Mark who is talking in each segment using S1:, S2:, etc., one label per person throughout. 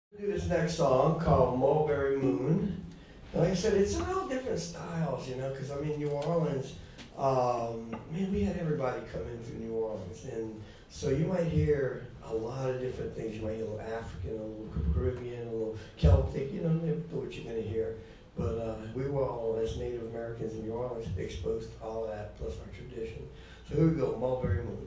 S1: Do this next song called Mulberry Moon. And like I said, it's all different styles, because I mean, New Orleans, man, we had everybody come in through New Orleans. And so you might hear a lot of different things. You might hear a little African, a little Caribbean, a little Celtic, you never know what you're going to hear. But we were all, as Native Americans in New Orleans, exposed to all of that, plus our tradition. So here we go, Mulberry Moon.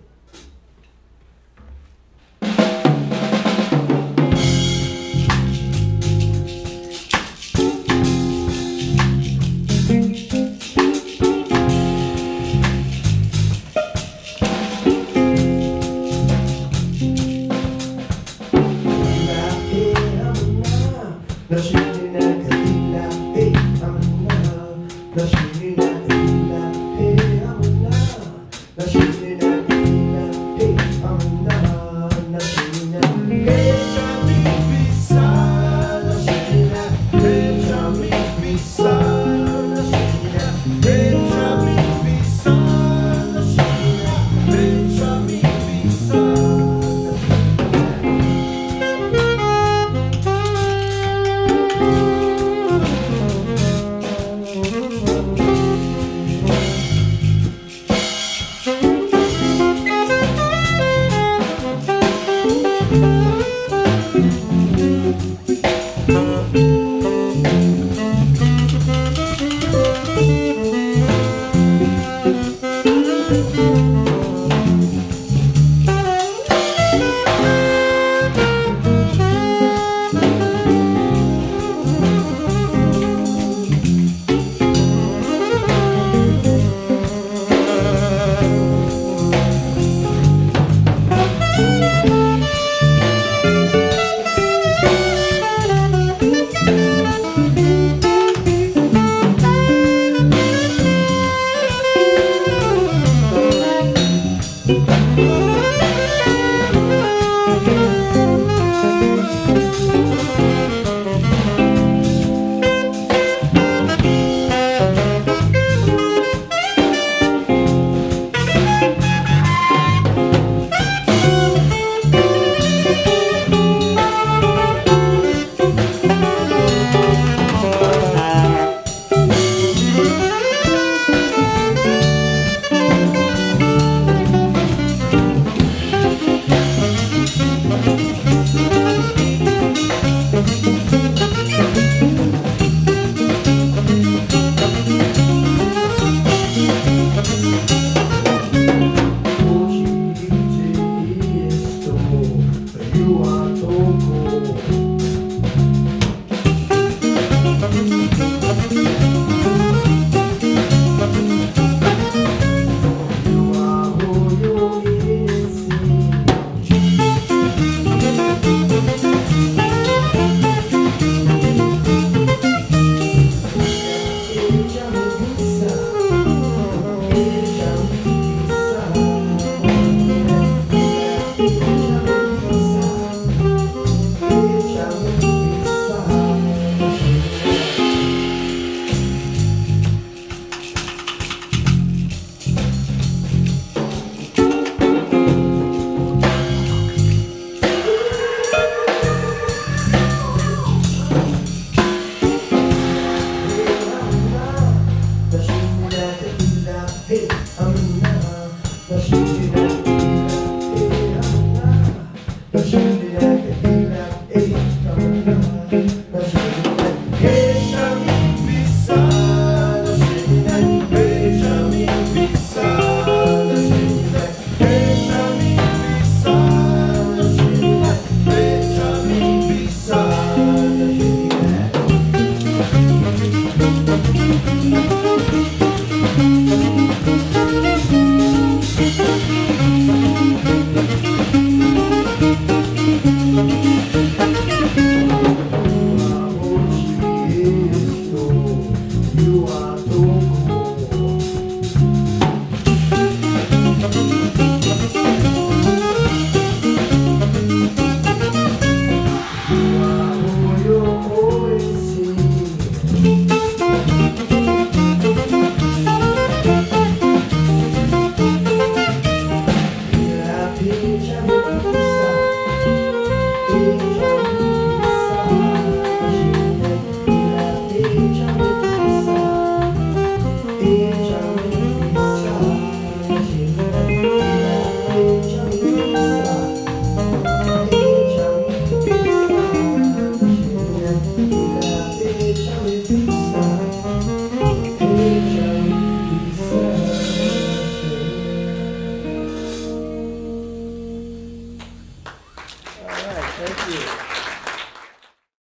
S2: Hey, I'm in love.